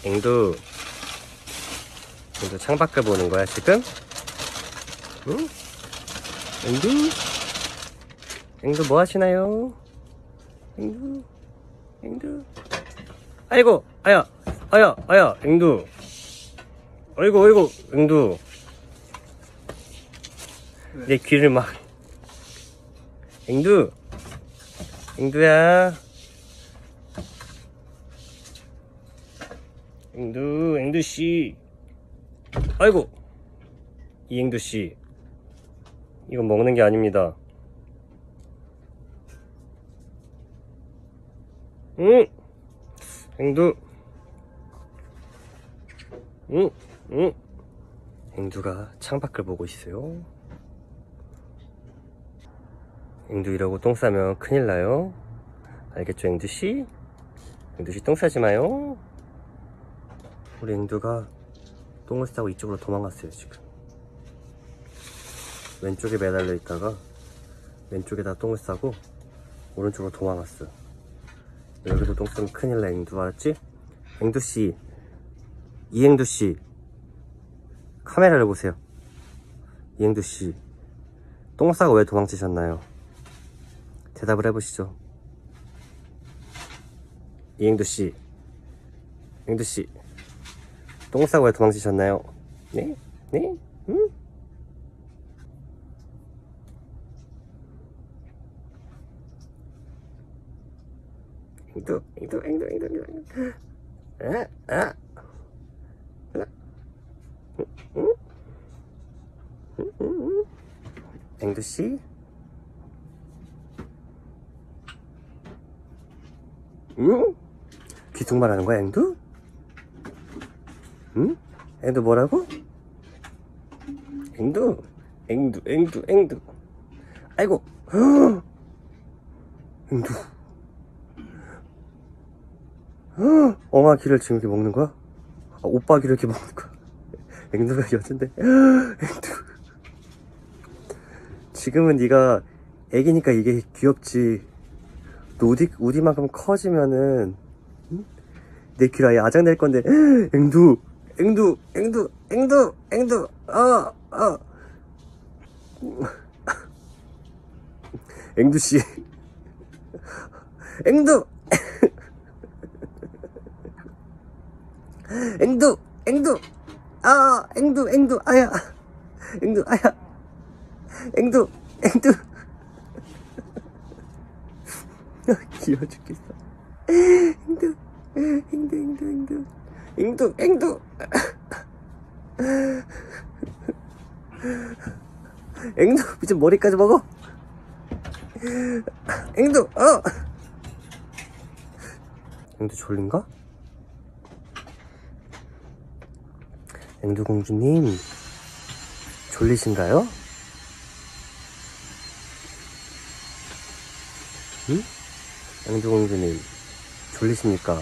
앵두 창밖을 보는 거야 지금? 응? 앵두 뭐 하시나요? 앵두 아이고 아야 앵두 어이구 앵두 내 귀를 막 앵두야 앵두씨 아이고 이 앵두씨 이건 먹는 게 아닙니다. 응 앵두 응 앵두가 창밖을 보고 있어요. 앵두 이러고 똥 싸면 큰일 나요. 알겠죠 앵두씨? 앵두씨 똥 싸지 마요. 우리 앵두가 똥을 싸고 이쪽으로 도망갔어요. 지금 왼쪽에 매달려 있다가 왼쪽에다 똥을 싸고 오른쪽으로 도망갔어. 여기서 똥 싸면 큰일 나 앵두 알았지? 앵두씨 이앵두씨 카메라를 보세요. 이앵두씨 똥 싸고 왜 도망치셨나요? 대답을 해보시죠. 이앵두씨 똥 싸고 왜 도망치셨나요? 네? 응? 앵두 앵두씨 응? 귀퉁말 하는 거야 앵두? 응? 앵두 뭐라고? 앵두 아이고 앵두 엄마 귀를 지금 이렇게 먹는 거야? 아, 오빠 귀를 이렇게 먹는 거야? 앵두가 여잔데 앵두 지금은 네가 애기니까 이게 귀엽지. 너 우디만큼 커지면은 응? 내 귀를 아예 아작낼 건데 앵두 앵두씨 앵두 아야 앵두 귀여워 죽겠어. 앵두 이제 머리까지 먹어. 앵두 졸린가? 앵두 공주님 졸리신가요? 응? 앵두 공주님 졸리십니까?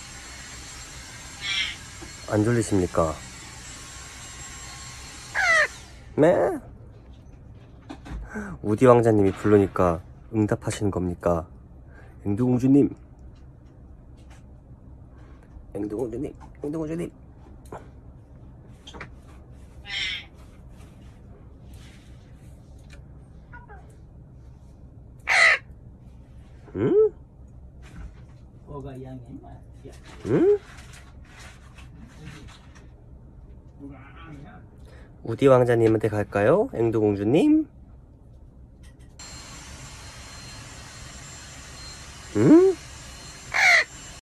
안 졸리십니까? 네? 우디 왕자님이 부르니까 응답하시는 겁니까? 앵두 공주님 응? 응? 우디 왕자님한테 갈까요? 앵두 공주님? 응?